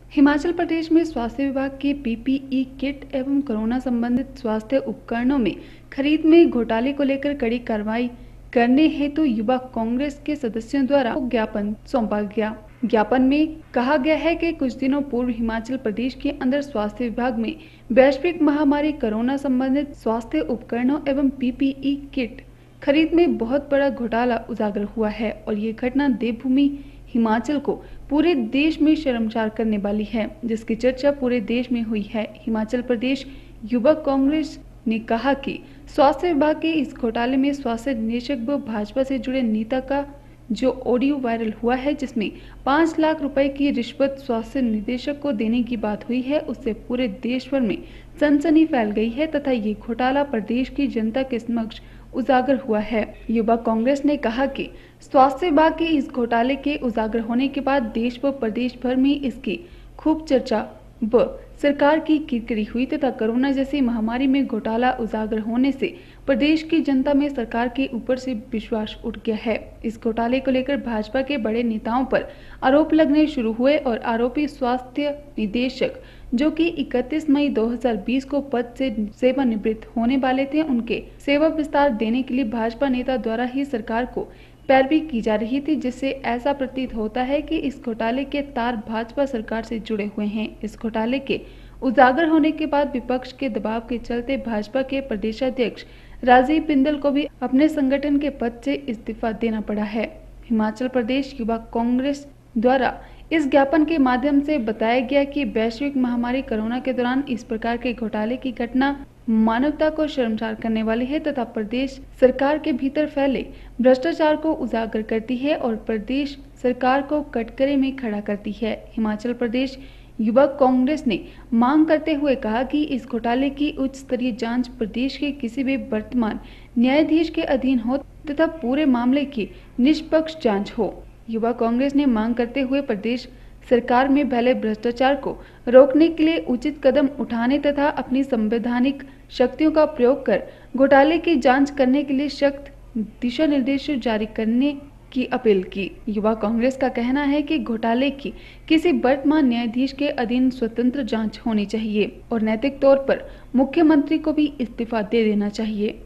हिमाचल प्रदेश में स्वास्थ्य विभाग के पीपीई किट एवं कोरोना संबंधित स्वास्थ्य उपकरणों में खरीद में घोटाले को लेकर कड़ी कार्रवाई करने हेतु युवा कांग्रेस के सदस्यों द्वारा ज्ञापन सौंपा गया। ज्ञापन में कहा गया है कि कुछ दिनों पूर्व हिमाचल प्रदेश के अंदर स्वास्थ्य विभाग में वैश्विक महामारी कोरोना संबंधित स्वास्थ्य उपकरणों एवं पीपीई किट खरीद में बहुत बड़ा घोटाला उजागर हुआ है और ये घटना देवभूमि हिमाचल को पूरे देश में शर्मसार करने वाली है, जिसकी चर्चा पूरे देश में हुई है। हिमाचल प्रदेश युवा कांग्रेस ने कहा कि स्वास्थ्य विभाग के इस घोटाले में स्वास्थ्य निदेशक व भाजपा से जुड़े नेता का जो ऑडियो वायरल हुआ है, जिसमें 5 लाख रुपए की रिश्वत स्वास्थ्य निदेशक को देने की बात हुई है, उससे पूरे देश भर में सनसनी फैल गई है तथा ये घोटाला प्रदेश की जनता के समक्ष उजागर हुआ है। युवा कांग्रेस ने कहा कि स्वास्थ्य विभाग के इस घोटाले के उजागर होने के बाद देश व प्रदेश भर में इसकी खूब चर्चा व सरकार की किरकिरी हुई तथा कोरोना जैसी महामारी में घोटाला उजागर होने से प्रदेश की जनता में सरकार के ऊपर से विश्वास उठ गया है। इस घोटाले को लेकर भाजपा के बड़े नेताओं पर आरोप लगने शुरू हुए और आरोपी स्वास्थ्य निदेशक जो कि 31 मई 2020 को पद से सेवानिवृत्त होने वाले थे, उनके सेवा विस्तार देने के लिए भाजपा नेता द्वारा ही सरकार को पैरवी की जा रही थी, जिससे ऐसा प्रतीत होता है कि इस घोटाले के तार भाजपा सरकार से जुड़े हुए हैं। इस घोटाले के उजागर होने के बाद विपक्ष के दबाव के चलते भाजपा के प्रदेशाध्यक्ष राजीव बिंदल को भी अपने संगठन के पद से इस्तीफा देना पड़ा है। हिमाचल प्रदेश युवा कांग्रेस द्वारा इस ज्ञापन के माध्यम से बताया गया कि वैश्विक महामारी कोरोना के दौरान इस प्रकार के घोटाले की घटना मानवता को शर्मसार करने वाली है तथा प्रदेश सरकार के भीतर फैले भ्रष्टाचार को उजागर करती है और प्रदेश सरकार को कटघरे में खड़ा करती है। हिमाचल प्रदेश युवा कांग्रेस ने मांग करते हुए कहा कि इस घोटाले की उच्च स्तरीय जांच प्रदेश के किसी भी वर्तमान न्यायाधीश के अधीन हो तथा पूरे मामले की निष्पक्ष जांच हो। युवा कांग्रेस ने मांग करते हुए प्रदेश सरकार में फैले भ्रष्टाचार को रोकने के लिए उचित कदम उठाने तथा अपनी संवैधानिक शक्तियों का प्रयोग कर घोटाले की जांच करने के लिए सख्त दिशा निर्देश जारी करने की अपील की। युवा कांग्रेस का कहना है कि घोटाले की किसी वर्तमान न्यायाधीश के अधीन स्वतंत्र जांच होनी चाहिए और नैतिक तौर पर मुख्यमंत्री को भी इस्तीफा दे देना चाहिए।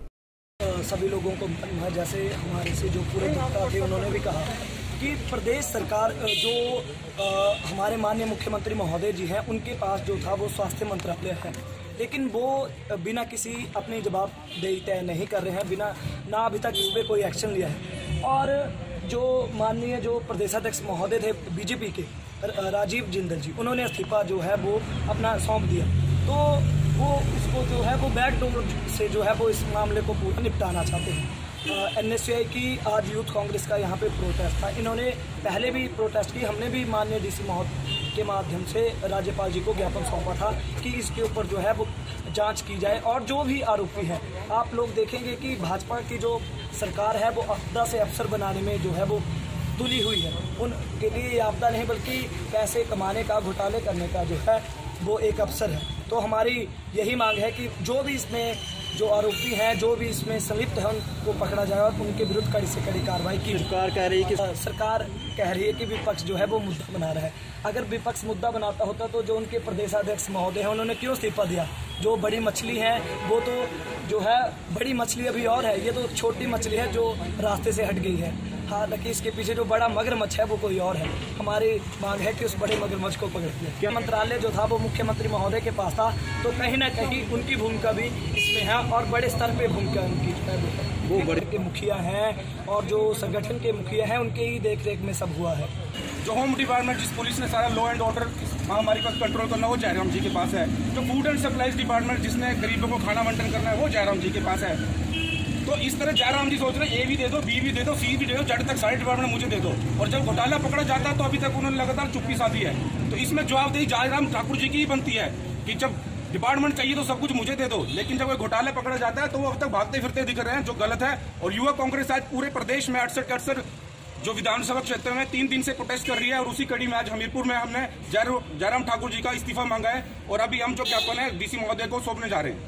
सभी लोगों को जैसे हमारे से जो पूरे वक्ता थे उन्होंने भी कहा कि प्रदेश सरकार जो हमारे माननीय मुख्यमंत्री महोदय जी हैं, उनके पास जो था वो स्वास्थ्य मंत्रालय है, लेकिन वो बिना किसी अपनी जवाबदेही तय नहीं कर रहे हैं, बिना ना अभी तक इस पर कोई एक्शन लिया है। और जो माननीय जो प्रदेशाध्यक्ष महोदय थे बीजेपी के राजीव बिंदल जी, उन्होंने इस्तीफा जो है वो अपना सौंप दिया, तो वो इसको जो है वो बैकडोर से जो है वो इस मामले को पूरा निपटाना चाहते हैं। NSCI की आज यूथ कांग्रेस का यहाँ पे प्रोटेस्ट था, इन्होंने पहले भी प्रोटेस्ट की, हमने भी माननीय डीसी महोदय के माध्यम से राज्यपाल जी को ज्ञापन सौंपा था कि इसके ऊपर जो है वो जांच की जाए और जो भी आरोपी हैं, आप लोग देखेंगे कि भाजपा की जो सरकार है वो आपदा से अफसर बनाने में जो है वो तुली हुई है। उनके लिए ये आपदा नहीं बल्कि पैसे कमाने का, घोटाले करने का जो है वो एक अवसर है। तो हमारी यही मांग है कि जो भी इसमें जो आरोपी हैं, जो भी इसमें संलिप्त है, उनको पकड़ा जाए और उनके विरुद्ध कड़ी से कड़ी कार्रवाई की। सरकार कह रही है कि विपक्ष जो है वो मुद्दा बना रहा है। अगर विपक्ष मुद्दा बनाता होता तो जो उनके प्रदेशाध्यक्ष महोदय हैं उन्होंने क्यों इस्तीफा दिया? जो बड़ी मछली है वो तो जो है बड़ी मछली अभी और है, ये तो छोटी मछली है जो रास्ते से हट गई है। हालांकि इसके पीछे जो बड़ा मगरमच्छ है वो कोई और है। हमारी मांग है कि उस बड़े मगरमच्छ को पकड़ लिया। क्या मंत्रालय जो था वो मुख्यमंत्री महोदय के पास था, तो कहीं ना कहीं उनकी भूमिका भी इसमें है और बड़े स्तर पे भूमिका उनकी है। वो बड़े के मुखिया हैं और जो संगठन के मुखिया हैं, उनके ही देखरेख में सब हुआ है। जो होम डिपार्टमेंट, जिस पुलिस ने सारा लॉ एंड ऑर्डर महामारी का कंट्रोल करना, वो जयराम जी के पास है। जो फूड एंड सप्लाईज डिपार्टमेंट, जिसने गरीबों को खाना बंटन करना है, वो जयराम जी के पास है। तो इस तरह जयराम जी सोच रहे हैं ए भी दे दो, बी भी दे दो, सी भी दे दो, जेड तक सारे डिपार्टमेंट मुझे दे दो। और जब घोटाला पकड़ा जाता है तो अभी तक उन्होंने लगातार चुप्पी साधी है। तो इसमें जवाबदेही जयराम ठाकुर जी की ही बनती है कि जब डिपार्टमेंट चाहिए तो सब कुछ मुझे दे दो, लेकिन जब कोई घोटाले पकड़ा जाता है तो वो अब तक भागते फिरते दिख रहे हैं, जो गलत है। और युवा कांग्रेस आज पूरे प्रदेश में 68 जो विधानसभा क्षेत्र में 3 दिन से प्रोटेस्ट कर रही है और उसी कड़ी में आज हमीरपुर में हमने जयराम ठाकुर जी का इस्तीफा मांगा है और अभी हम जो ज्ञापन है डीसी महोदय को सौंपने जा रहे हैं।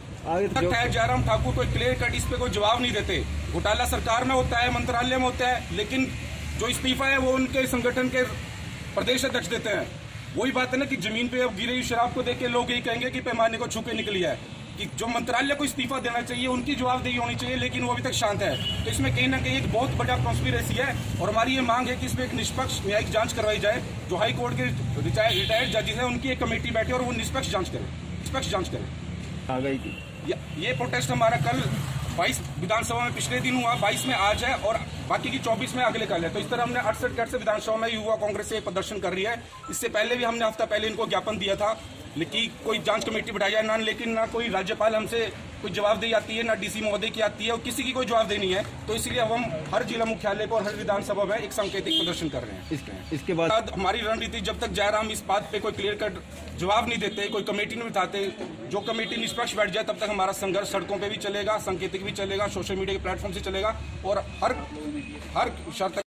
जयराम ठाकुर कोई क्लियर कट इस पे कोई जवाब नहीं देते। घोटाला सरकार में होता है, मंत्रालय में होता है, लेकिन जो इस्तीफा है वो उनके संगठन के प्रदेश अध्यक्ष देते हैं। वही बात है ना कि जमीन पे अब गिरी हुई शराब को देख के लोग यही कहेंगे कि पैमाने को छू के निकली है, कि जो मंत्रालय को इस्तीफा देना चाहिए उनकी जवाबदेही होनी चाहिए, लेकिन वो अभी तक शांत है। तो इसमें कहीं ना कहीं एक बहुत बड़ा कॉन्स्पिरेसी है और हमारी ये मांग है कि इसमें एक निष्पक्ष न्यायिक जांच करवाई जाए। जो हाई कोर्ट के रिटायर्ड जजेस हैं उनकी एक कमेटी बैठे और वो निष्पक्ष जांच करे। आ गई थी ये प्रोटेस्ट हमारा कल 22 विधानसभा में पिछले दिन हुआ, 22 में आज है और बाकी की 24 में अगले कल है। तो इस तरह हमने 68 कैट से विधानसभा में युवा कांग्रेस से प्रदर्शन कर रही है। इससे पहले भी हमने हफ्ता पहले इनको ज्ञापन दिया था, लेकिन कोई जांच कमेटी बढ़ाई जाए ना, लेकिन ना कोई राज्यपाल हमसे कोई जवाबदेही आती है, ना डीसी महोदय की आती है और किसी की कोई जवाबदेही नहीं है। तो इसलिए अब हम हर जिला मुख्यालय पर, हर विधानसभा में एक सांकेतिक प्रदर्शन कर रहे हैं। इसके बाद हमारी रणनीति, जब तक जयराम इस बात पे कोई क्लियर कट जवाब नहीं देते, कोई कमेटी नहीं बिठाते, जो कमेटी निष्पक्ष बैठ जाए, तब तक हमारा संघर्ष सड़कों पे भी चलेगा, सांकेतिक भी चलेगा, सोशल मीडिया के प्लेटफॉर्म से चलेगा और हर शर्त